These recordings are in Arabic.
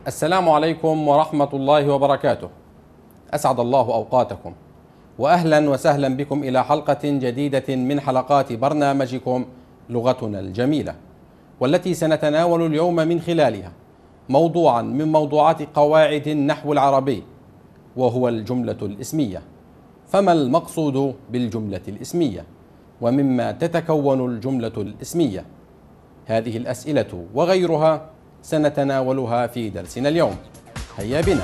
السلام عليكم ورحمة الله وبركاته. أسعد الله أوقاتكم، وأهلا وسهلا بكم إلى حلقة جديدة من حلقات برنامجكم لغتنا الجميلة، والتي سنتناول اليوم من خلالها موضوعا من موضوعات قواعد النحو العربي، وهو الجملة الإسمية. فما المقصود بالجملة الإسمية؟ ومما تتكون الجملة الإسمية؟ هذه الأسئلة وغيرها سنتناولها في درسنا اليوم. هيا بنا.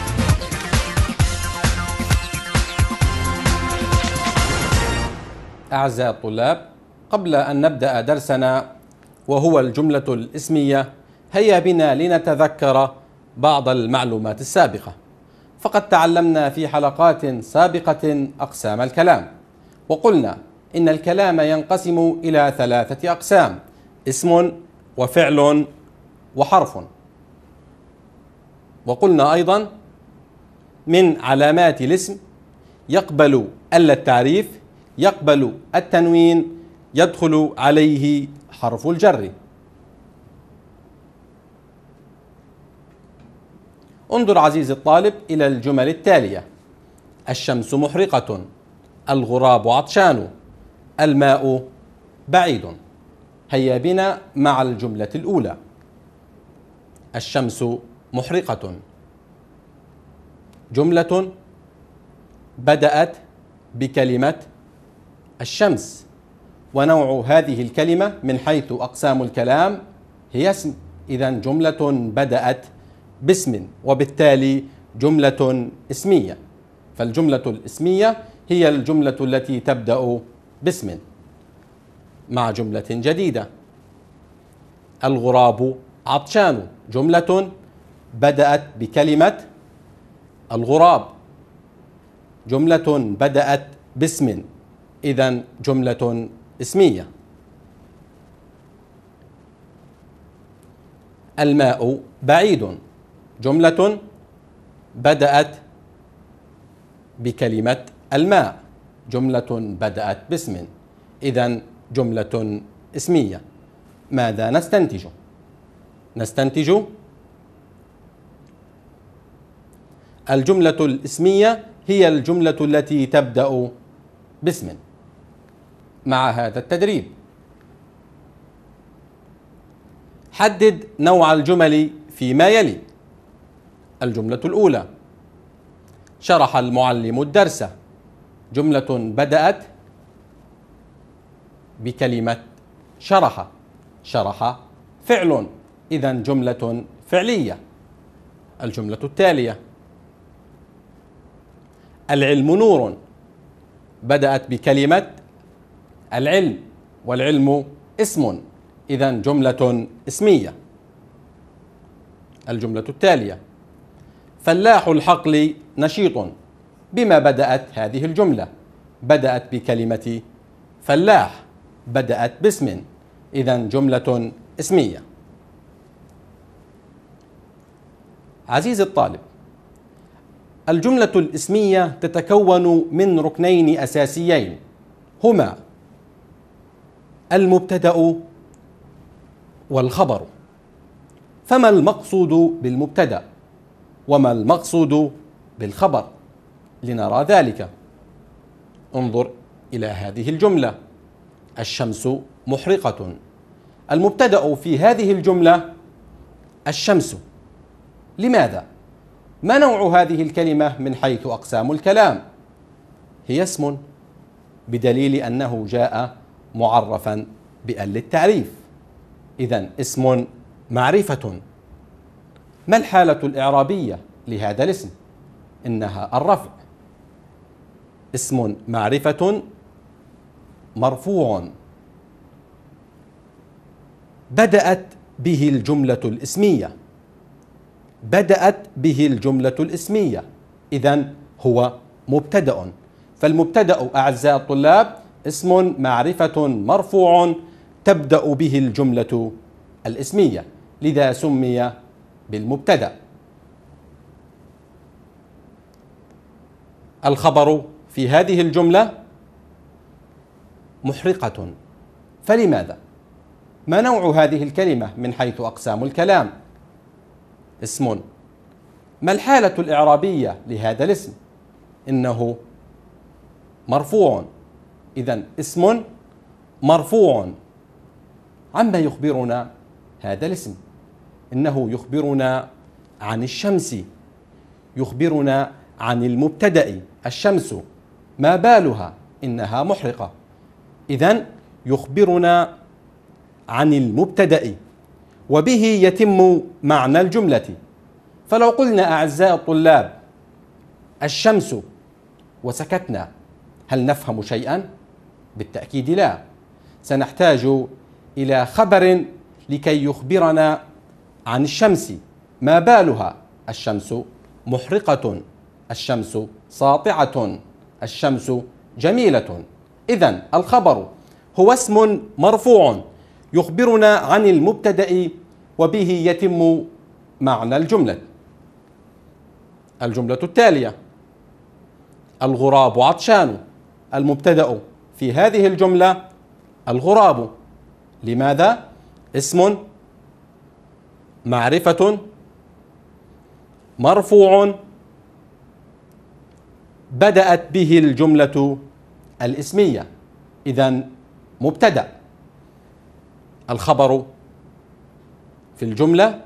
أعزائي الطلاب، قبل أن نبدأ درسنا وهو الجملة الإسمية، هيا بنا لنتذكر بعض المعلومات السابقة. فقد تعلمنا في حلقات سابقة أقسام الكلام، وقلنا إن الكلام ينقسم إلى 3 أقسام: اسم وفعل وحرف. وقلنا أيضا من علامات الاسم يقبل التعريف، يقبل التنوين، يدخل عليه حرف الجر. انظر عزيزي الطالب إلى الجمل التالية: الشمس محرقة، الغراب عطشان، الماء بعيد. هيا بنا مع الجملة الأولى. الشمس محرقة، جملة بدأت بكلمة الشمس، ونوع هذه الكلمة من حيث أقسام الكلام هي اسم، إذن جملة بدأت باسم، وبالتالي جملة اسمية. فالجملة الاسمية هي الجملة التي تبدأ باسم. مع جملة جديدة: الغراب عطشان، جملة بدأت بكلمة الغراب، جملة بدأت باسم، إذن جملة اسمية. الماء بعيد، جملة بدأت بكلمة الماء، جملة بدأت باسم، إذن جملة اسمية. ماذا نستنتج؟ نستنتج الجملة الاسمية هي الجملة التي تبدأ باسم. مع هذا التدريب حدد نوع الجمل فيما يلي. الجملة الأولى: شرح المعلم الدرس، جملة بدأت بكلمة شرح، شرح فعل، إذن جملة فعلية. الجملة التالية: العلم نور، بدأت بكلمة العلم، والعلم اسم، إذن جملة اسمية. الجملة التالية: فلاح الحقل نشيط، بما بدأت هذه الجملة؟ بدأت بكلمة فلاح، بدأت باسم، إذن جملة اسمية. عزيزي الطالب، الجملة الاسمية تتكون من ركنين أساسيين، هما المبتدأ والخبر. فما المقصود بالمبتدأ؟ وما المقصود بالخبر؟ لنرى ذلك انظر إلى هذه الجملة: الشمس محرقة. المبتدأ في هذه الجملة الشمس. لماذا؟ ما نوع هذه الكلمة من حيث أقسام الكلام؟ هي اسم، بدليل أنه جاء معرفا بأل التعريف، إذن اسم معرفة. ما الحالة الإعرابية لهذا الاسم؟ إنها الرفع. اسم معرفة مرفوع، بدأت به الجملة الاسمية، بدأت به الجملة الاسمية، إذن هو مبتدأ. فالمبتدأ أعزائي الطلاب اسم معرفة مرفوع تبدأ به الجملة الاسمية، لذا سمي بالمبتدأ. الخبر في هذه الجملة محرقة. فلماذا؟ ما نوع هذه الكلمة من حيث أقسام الكلام؟ اسم ما الحالة الإعرابية لهذا الاسم؟ إنه مرفوع، إذن اسم مرفوع. عما يخبرنا هذا الاسم؟ إنه يخبرنا عن الشمس، يخبرنا عن المبتدأ الشمس، ما بالها؟ إنها محرقة. إذن يخبرنا عن المبتدأ وبه يتم معنى الجملة. فلو قلنا أعزائي الطلاب الشمس وسكتنا، هل نفهم شيئا؟ بالتأكيد لا. سنحتاج إلى خبر لكي يخبرنا عن الشمس، ما بالها؟ الشمس محرقة، الشمس ساطعة، الشمس جميلة. إذن الخبر هو اسم مرفوع يخبرنا عن المبتدأ وبه يتم معنى الجملة. الجملة التالية: الغراب عطشان. المبتدأ في هذه الجملة الغراب. لماذا؟ اسم معرفة مرفوع بدأت به الجملة الاسمية، إذن مبتدأ. الخبر في الجملة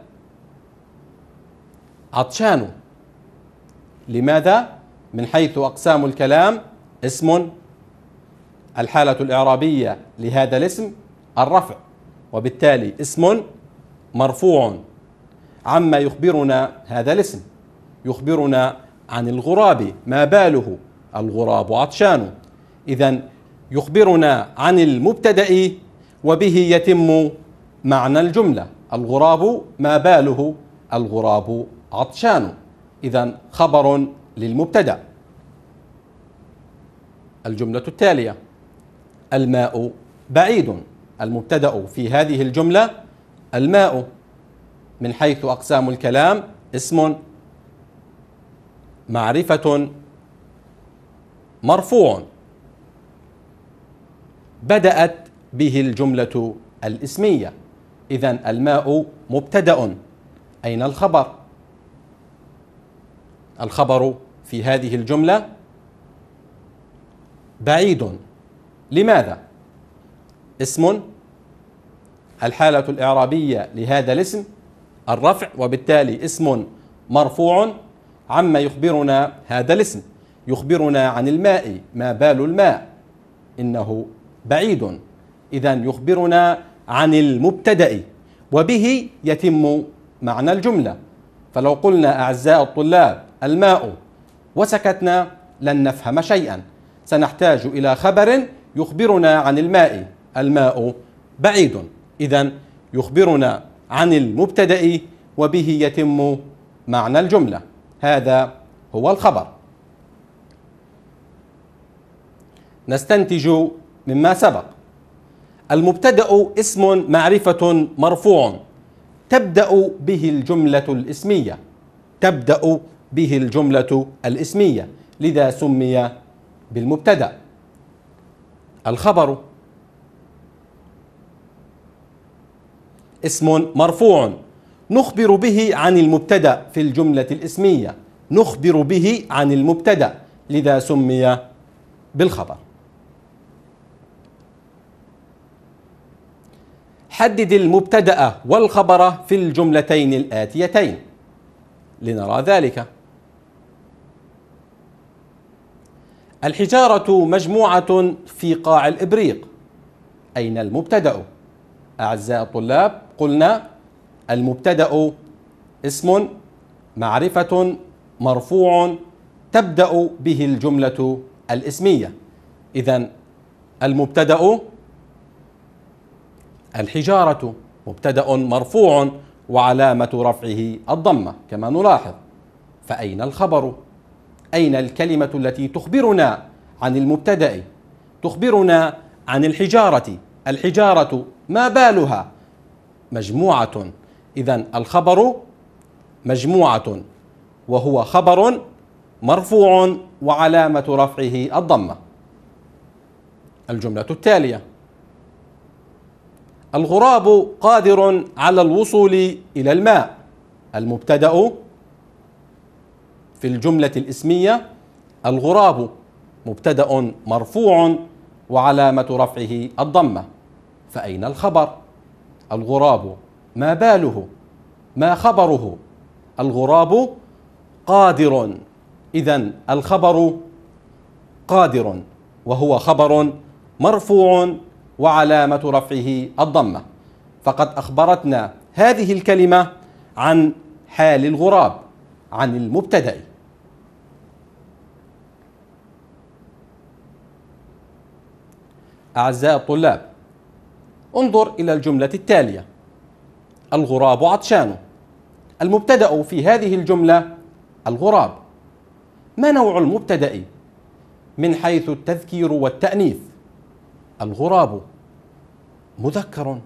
عطشان. لماذا؟ من حيث أقسام الكلام اسم. الحالة الإعرابية لهذا الاسم الرفع، وبالتالي اسم مرفوع. عما يخبرنا هذا الاسم؟ يخبرنا عن الغراب، ما باله؟ الغراب عطشان. إذن يخبرنا عن المبتدأ وبه يتم معنى الجملة. الغراب ما باله؟ الغراب عطشان. إذن خبر للمبتدأ. الجملة التالية: الماء بعيد. المبتدأ في هذه الجملة الماء. من حيث أقسام الكلام اسم معرفة مرفوع بدأت به الجملة الاسمية، إذن الماء مبتدأ. أين الخبر؟ الخبر في هذه الجملة بعيد. لماذا؟ اسم. الحالة الإعرابية لهذا الاسم الرفع، وبالتالي اسم مرفوع. عما يخبرنا هذا الاسم؟ يخبرنا عن الماء، ما بال الماء؟ إنه بعيد. إذن يخبرنا عن المبتدأ وبه يتم معنى الجملة. فلو قلنا أعزائي الطلاب الماء وسكتنا لن نفهم شيئا. سنحتاج إلى خبر يخبرنا عن الماء، الماء بعيد. إذن يخبرنا عن المبتدأ وبه يتم معنى الجملة. هذا هو الخبر. نستنتج مما سبق: المبتدأ اسم معرفة مرفوع تبدأ به الجملة الاسمية، تبدأ به الجملة الاسمية، لذا سمي بالمبتدأ. الخبر اسم مرفوع نخبر به عن المبتدأ في الجملة الاسمية، نخبر به عن المبتدأ، لذا سمي بالخبر. حدد المبتدأ والخبر في الجملتين الآتيتين لنرى ذلك. الحجارة مجموعة في قاع الإبريق. أين المبتدأ؟ أعزائي الطلاب قلنا المبتدأ اسم معرفة مرفوع تبدأ به الجملة الاسمية. إذن المبتدأ الحجارة مبتدأ مرفوع وعلامة رفعه الضمة كما نلاحظ. فأين الخبر؟ أين الكلمة التي تخبرنا عن المبتدأ؟ تخبرنا عن الحجارة. الحجارة ما بالها؟ مجموعة. إذن الخبر مجموعة وهو خبر مرفوع وعلامة رفعه الضمة. الجملة التالية: الغراب قادر على الوصول إلى الماء. المبتدأ في الجملة الاسمية الغراب مبتدأ مرفوع وعلامة رفعه الضمة. فأين الخبر؟ الغراب ما باله؟ ما خبره؟ الغراب قادر، إذن الخبر قادر، وهو خبر مرفوع وعلامة رفعه الضمة. فقد أخبرتنا هذه الكلمة عن حال الغراب، عن المبتدأ. أعزائي الطلاب، انظر إلى الجملة التالية: الغراب عطشان. المبتدأ في هذه الجملة الغراب. ما نوع المبتدأ من حيث التذكير والتأنيث؟ الغراب مذكر.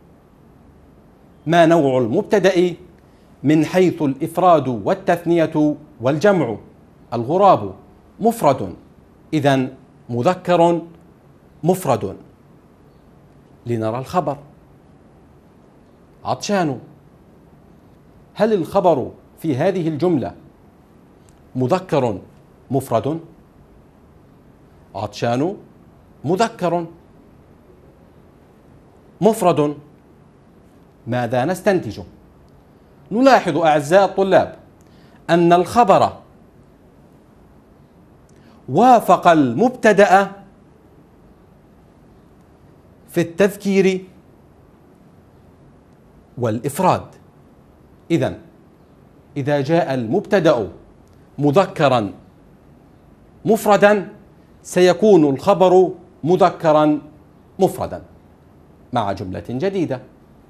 ما نوع المبتدأ من حيث الإفراد والتثنية والجمع؟ الغراب مفرد، إذن مذكر مفرد. لنرى الخبر: عطشان. هل الخبر في هذه الجملة مذكر مفرد؟ عطشان مذكر مفرد. ماذا نستنتج؟ نلاحظ أعزائي الطلاب أن الخبر وافق المبتدأ في التذكير والإفراد. إذن إذا جاء المبتدأ مذكرا مفردا سيكون الخبر مذكرا مفردا. مع جملة جديدة: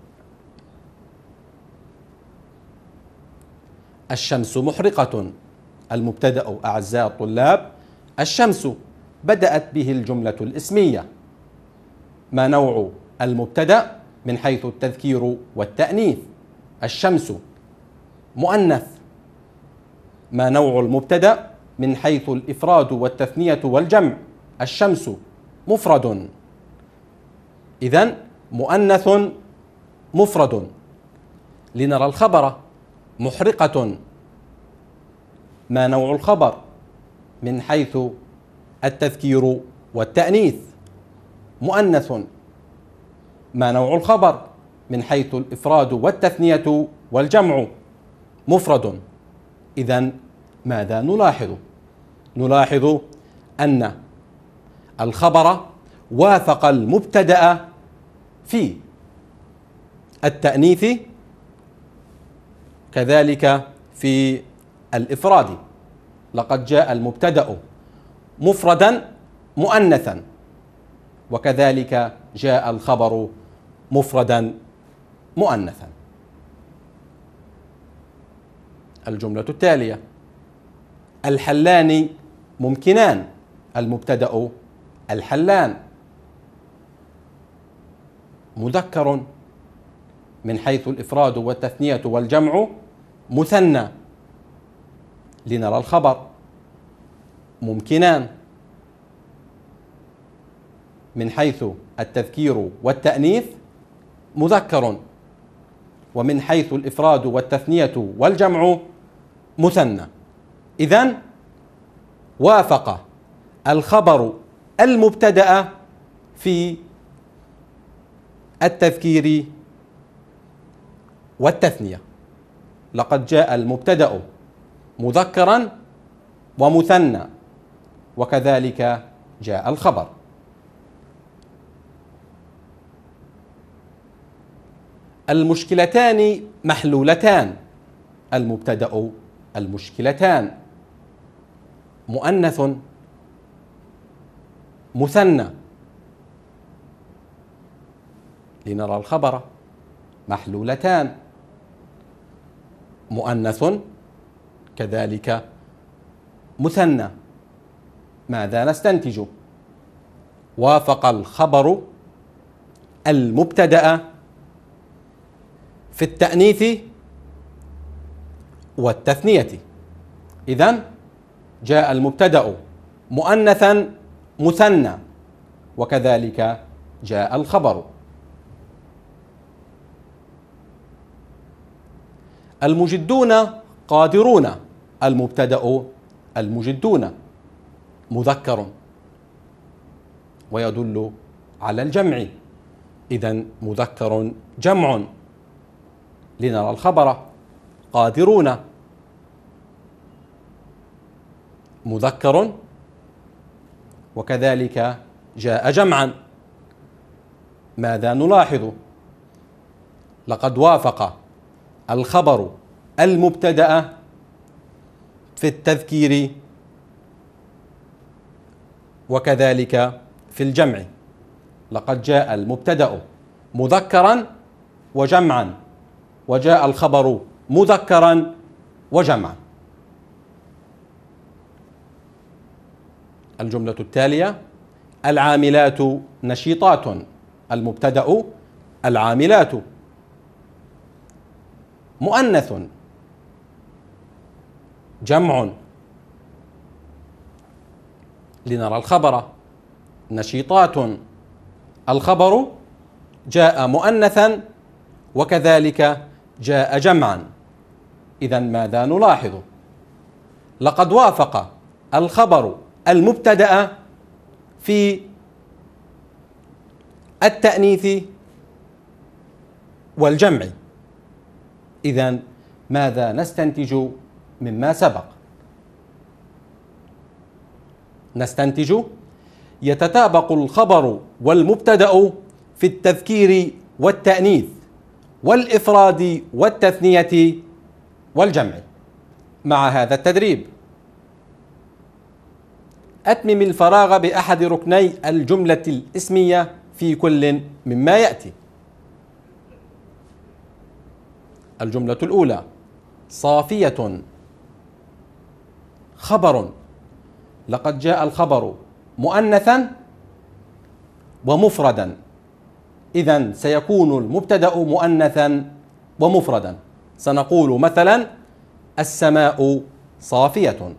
الشمس محرقة. المبتدأ أعزائي الطلاب الشمس، بدأت به الجملة الاسمية. ما نوع المبتدأ من حيث التذكير والتأنيث؟ الشمس مؤنث. ما نوع المبتدأ من حيث الإفراد والتثنية والجمع؟ الشمس مفرد، إذن مؤنث مفرد. لنرى الخبر: محرقة. ما نوع الخبر من حيث التذكير والتأنيث؟ مؤنث. ما نوع الخبر من حيث الإفراد والتثنية والجمع؟ مفرد. إذن ماذا نلاحظ؟ نلاحظ أن الخبر وافق المبتدأ في التأنيث كذلك في الإفراد. لقد جاء المبتدأ مفردا مؤنثا، وكذلك جاء الخبر مفردا مؤنثا. الجملة التالية: الحلان ممكنان. المبتدأ الحلان مذكر، من حيث الإفراد والتثنية والجمع مثنى. لنرى الخبر: ممكنان. من حيث التذكير والتأنيث مذكر، ومن حيث الإفراد والتثنية والجمع مثنى. إذن وافق الخبر المبتدأ في التذكير والتثنية. لقد جاء المبتدأ مذكرا ومثنى، وكذلك جاء الخبر. المشكلتان محلولتان. المبتدأ المشكلتان مؤنث مثنى. لنرى الخبر: محلولتان مؤنث كذلك مثنى. ماذا نستنتج؟ وافق الخبر المبتدأ في التأنيث والتثنية. إذن جاء المبتدأ مؤنثا مثنى، وكذلك جاء الخبر. المجدون قادرون. المبتدأ المجدون مذكر ويدل على الجمع، إذن مذكر جمع. لنرى الخبر قادرون مذكر وكذلك جاء جمعا. ماذا نلاحظ؟ لقد وافق الخبر المبتدأ في التذكير وكذلك في الجمع. لقد جاء المبتدأ مذكرا وجمعا، وجاء الخبر مذكرا وجمعا. الجملة التالية: العاملات نشيطات. المبتدأ العاملات مؤنث جمع. لنرى الخبر نشيطات، الخبر جاء مؤنثا وكذلك جاء جمعا. إذن ماذا نلاحظ؟ لقد وافق الخبر المبتدأ في التأنيث والجمع. إذن ماذا نستنتج مما سبق؟ نستنتج يتطابق الخبر والمبتدأ في التذكير والتأنيث والإفراد والتثنية والجمع. مع هذا التدريب أتمم الفراغ بأحد ركني الجملة الاسمية في كل مما يأتي. الجملة الأولى: صافية خبر. لقد جاء الخبر مؤنثا ومفردا، إذن سيكون المبتدأ مؤنثا ومفردا. سنقول مثلا: السماء صافية.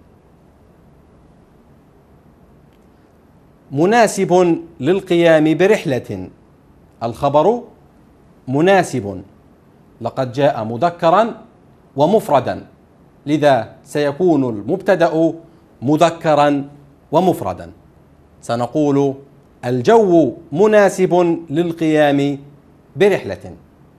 مناسب للقيام برحلة. الخبر مناسب، لقد جاء مذكرا ومفردا، لذا سيكون المبتدأ مذكرا ومفردا. سنقول: الجو مناسب للقيام برحلة.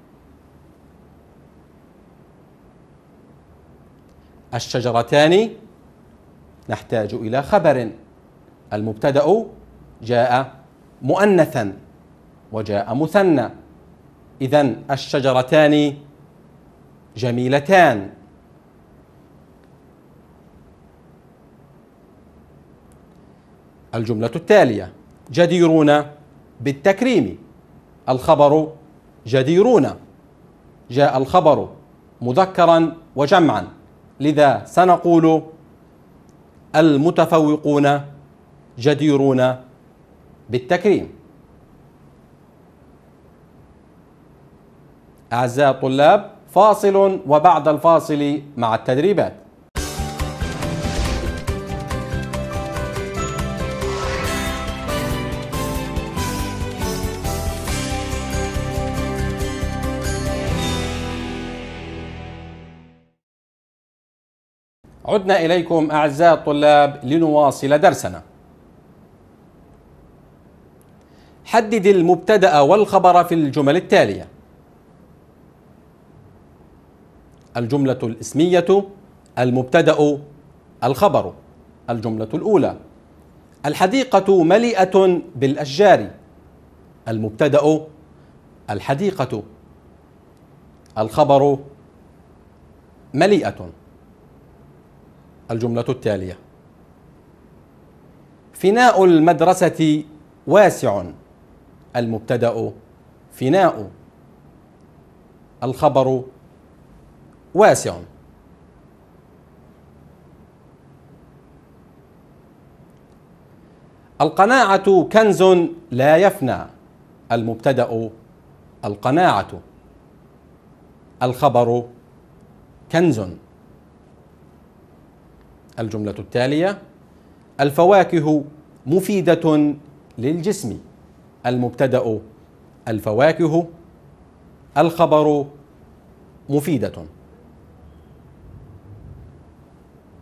الشجرتان نحتاج إلى خبر. المبتدأ جاء مؤنثا وجاء مثنى، إذن الشجرتان جميلتان. الجملة التالية: جديرون بالتكريم. الخبر جديرون، جاء الخبر مذكرا وجمعا، لذا سنقول: المتفوقون جديرون بالتكريم. أعزائي الطلاب، فاصل وبعد الفاصل مع التدريبات. عدنا إليكم أعزائي الطلاب لنواصل درسنا. حدد المبتدأ والخبر في الجمل التالية. الجملة الاسمية: المبتدأ الخبر. الجملة الأولى: الحديقة مليئة بالأشجار. المبتدأ الحديقة، الخبر مليئة. الجملة التالية: فناء المدرسة واسع. المبتدأ فناء، الخبر واسع. القناعة كنز لا يفنى. المبتدأ القناعة، الخبر كنز. الجملة التالية: الفواكه مفيدة للجسم. المبتدأ الفواكه، الخبر مفيدة.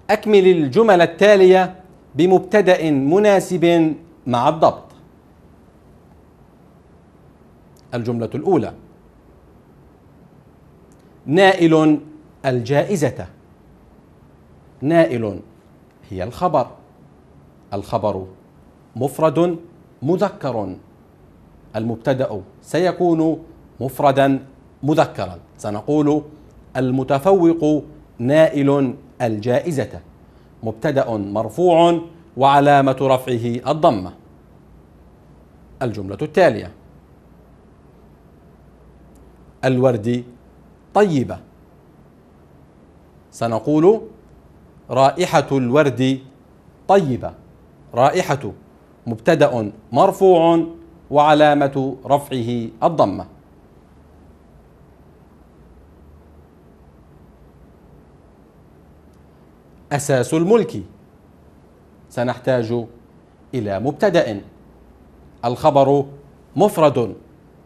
أكمل الجمل التالية بمبتدأ مناسب مع الضبط. الجملة الأولى: نائل الجائزة. نائل هي الخبر، الخبر مفرد مذكر، المبتدأ سيكون مفردا مذكرا، سنقول المتفوق نائل الجائزة، مبتدأ مرفوع وعلامة رفعه الضمة. الجملة التالية: الورد طيبة. سنقول رائحة الورد طيبة، رائحة مبتدأ مرفوع وعلامة رفعه الضمة. أساس الملك. سنحتاج إلى مبتدأ، الخبر مفرد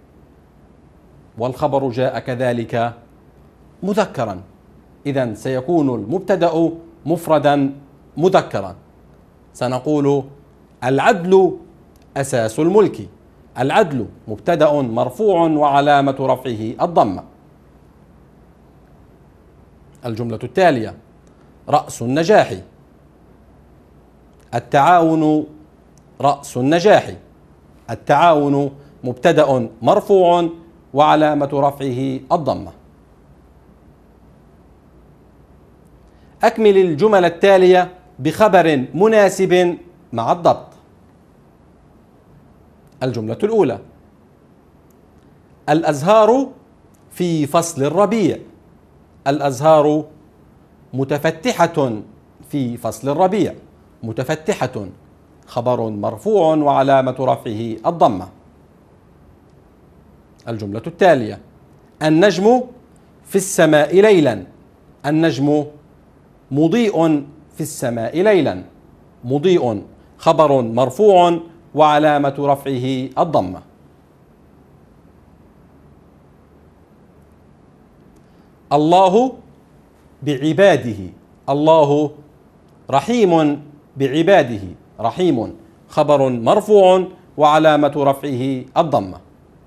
والخبر جاء كذلك مذكرا، إذن سيكون المبتدأ مفردا مذكرا. سنقول العدل أساس الملك، العدل مبتدأ مرفوع وعلامة رفعه الضمة. الجملة التالية: رأس النجاح. التعاون رأس النجاح، التعاون مبتدأ مرفوع وعلامة رفعه الضمة. أكمل الجمل التالية بخبر مناسب مع الضبط. الجملة الأولى: الأزهار في فصل الربيع. الأزهار متفتحة في فصل الربيع، متفتحة خبر مرفوع وعلامة رفعه الضمة. الجملة التالية: النجم في السماء ليلا. النجم مضيء في السماء ليلا، مضيء خبر مرفوع وعلامة رفعه الضمة. الله بعباده. الله رحيم بعباده، رحيم خبر مرفوع وعلامة رفعه الضمة.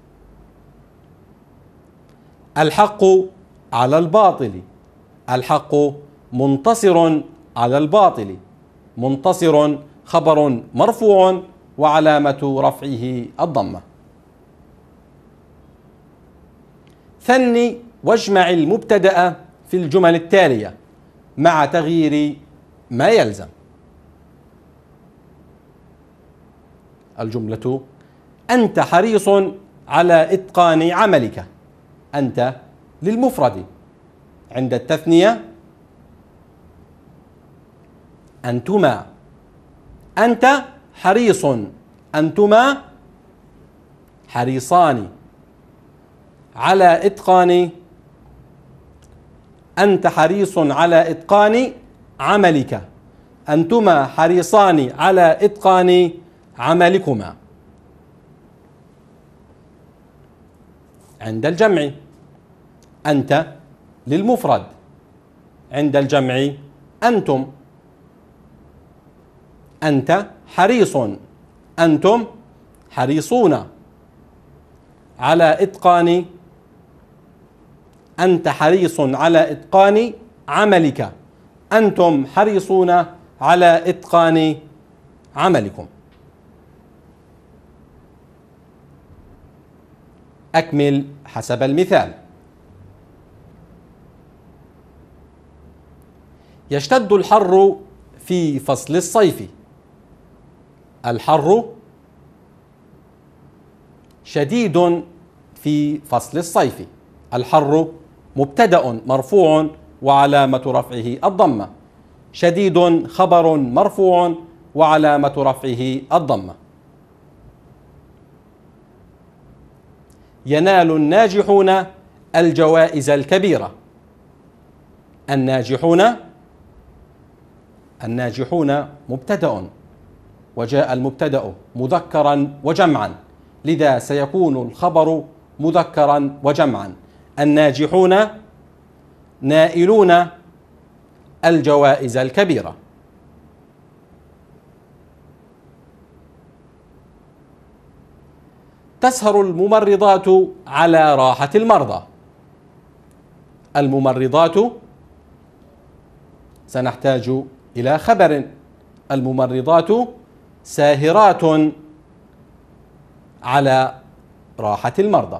الحق على الباطل. الحق منتصر على الباطل، منتصر خبر مرفوع وعلامة رفعه الضمة. ثني واجمع المبتدأ في الجمل التالية مع تغيير ما يلزم. الجملة: أنت حريص على إتقان عملك. أنت للمفرد، عند التثنية أنتما. أنت حريص، أنتما حريصان على إتقان. أنت حريص على إتقان عملك، أنتما حريصان على إتقان عملكما. عند الجمع أنت للمفرد، عند الجمع أنتم. أنت حريص، أنتم حريصون على إتقان. أنت حريص على إتقان عملك، أنتم حريصون على إتقان عملكم. أكمل حسب المثال. يشتد الحر في فصل الصيف. الحر شديد في فصل الصيف، الحر مبتدأ مرفوع وعلامة رفعه الضمة، شديد خبر مرفوع وعلامة رفعه الضمة. ينال الناجحون الجوائز الكبيرة. الناجحون مبتدأ وجاء المبتدأ مذكرا وجمعا، لذا سيكون الخبر مذكرا وجمعا. الناجحون نائلون الجوائز الكبيرة. تسهر الممرضات على راحة المرضى. الممرضات سنحتاج إلى خبر. الممرضات ساهرات على راحة المرضى.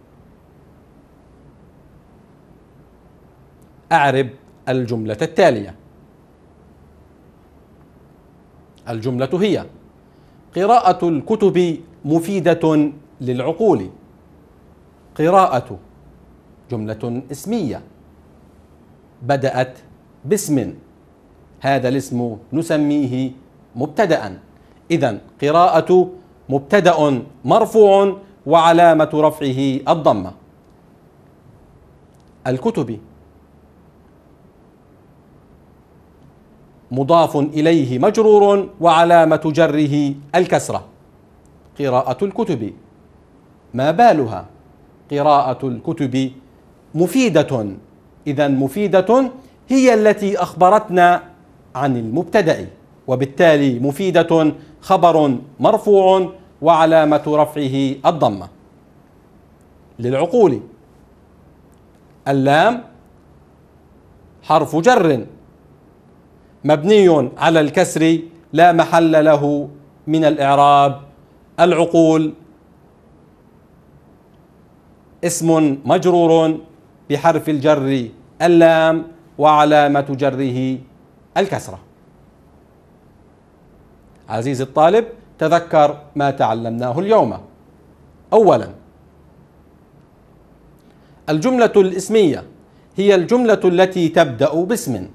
أعرب الجملة التالية. الجملة هي: قراءة الكتب مفيدة للعقول. قراءة جملة اسمية بدأت باسم، هذا الاسم نسميه مبتدأ. إذن قراءة مبتدأ مرفوع وعلامة رفعه الضمة. الكتب مضاف إليه مجرور وعلامة جره الكسرة. قراءة الكتب، ما بالها؟ قراءة الكتب مفيدة. إذن مفيدة هي التي أخبرتنا عن المبتدأ، وبالتالي مفيدة خبر مرفوع وعلامة رفعه الضمة. للعقول، اللام حرف جر مبني على الكسر لا محل له من الإعراب. العقول اسم مجرور بحرف الجر اللام وعلامة جره الكسرة. عزيزي الطالب، تذكر ما تعلمناه اليوم. أولا، الجملة الاسمية هي الجملة التي تبدأ باسم.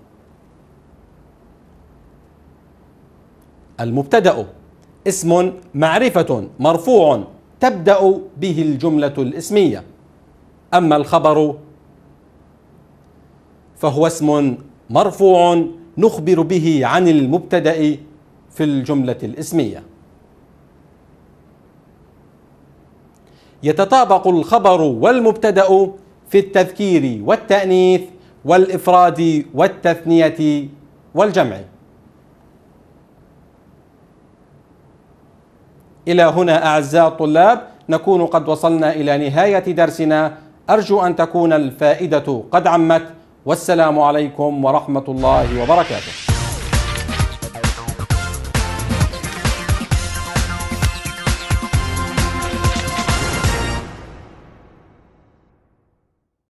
المبتدأ اسم معرفة مرفوع تبدأ به الجملة الاسمية. أما الخبر فهو اسم مرفوع نخبر به عن المبتدأ في الجملة الاسمية. يتطابق الخبر والمبتدأ في التذكير والتأنيث والإفراد والتثنية والجمع. إلى هنا أعزائي الطلاب نكون قد وصلنا إلى نهاية درسنا. أرجو أن تكون الفائدة قد عمت، والسلام عليكم ورحمة الله وبركاته.